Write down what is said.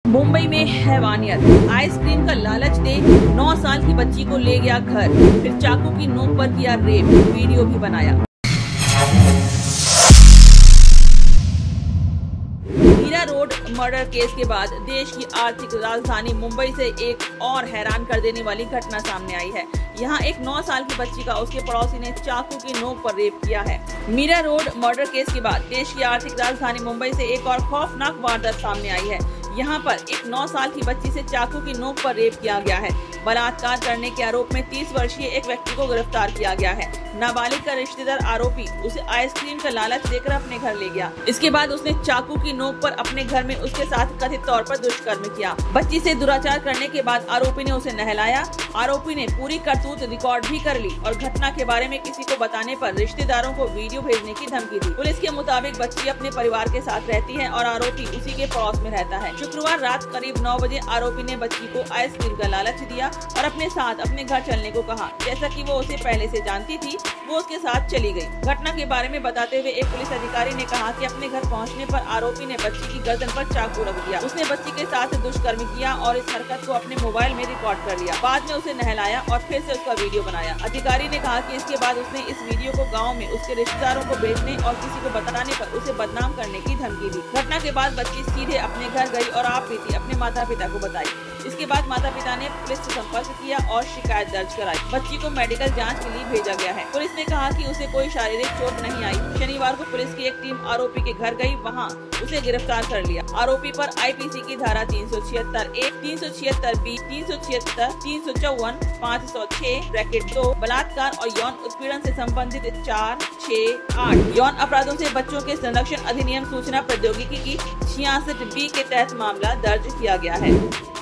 मुंबई में हैवानियत, आइसक्रीम का लालच दे 9 साल की बच्ची को ले गया घर, फिर चाकू की नोक पर किया रेप, वीडियो भी बनाया। मीरा रोड मर्डर केस के बाद देश की आर्थिक राजधानी मुंबई से एक और हैरान कर देने वाली घटना सामने आई है। यहाँ एक 9 साल की बच्ची का उसके पड़ोसी ने चाकू की नोक पर रेप किया है। मीरा रोड मर्डर केस के बाद देश की आर्थिक राजधानी मुंबई से एक और खौफनाक वारदात सामने आई है। यहाँ पर एक 9 साल की बच्ची से चाकू की नोक पर रेप किया गया है। बलात्कार करने के आरोप में 30 वर्षीय एक व्यक्ति को गिरफ्तार किया गया है। नाबालिग का रिश्तेदार आरोपी उसे आइसक्रीम का लालच देकर अपने घर ले गया। इसके बाद उसने चाकू की नोक पर अपने घर में उसके साथ कथित तौर पर दुष्कर्म किया। बच्ची से दुराचार करने के बाद आरोपी ने उसे नहलाया। आरोपी ने पूरी करतूत रिकॉर्ड भी कर ली और घटना के बारे में किसी को बताने पर रिश्तेदारों को वीडियो भेजने की धमकी दी। पुलिस के मुताबिक बच्ची अपने परिवार के साथ रहती है और आरोपी उसी के पड़ोस में रहता है। शुक्रवार रात करीब 9 बजे आरोपी ने बच्ची को आइसक्रीम का लालच दिया और अपने साथ अपने घर चलने को कहा। जैसा कि वो उसे पहले से जानती थी, वो उसके साथ चली गई। घटना के बारे में बताते हुए एक पुलिस अधिकारी ने कहा कि अपने घर पहुंचने पर आरोपी ने बच्ची की गर्दन पर चाकू रख दिया। उसने बच्ची के साथ दुष्कर्म किया और इस हरकत को अपने मोबाइल में रिकॉर्ड कर लिया। बाद में उसे नहलाया और फिर से उसका वीडियो बनाया। अधिकारी ने कहा कि इसके बाद उसने इस वीडियो को गाँव में उसके रिश्तेदारों को भेजने और किसी को बताने पर उसे बदनाम करने की धमकी दी। घटना के बाद बच्ची सीधे अपने घर गई और आप बीती अपने माता पिता को बताई। इसके बाद माता पिता ने पुलिस से संपर्क किया और शिकायत दर्ज कराई। बच्ची को मेडिकल जांच के लिए भेजा गया है। पुलिस ने कहा कि उसे कोई शारीरिक चोट नहीं आई। शनिवार को पुलिस की एक टीम आरोपी के घर गई, वहां उसे गिरफ्तार कर लिया। आरोपी पर आईपीसी की धारा 376(a), 376(b), 376, 354, 506(2) बलात्कार और यौन उत्पीड़न से संबंधित 4, 6, 8 यौन अपराधों से बच्चों के संरक्षण अधिनियम सूचना प्रौद्योगिकी की 66(b) के तहत मामला दर्ज किया गया है।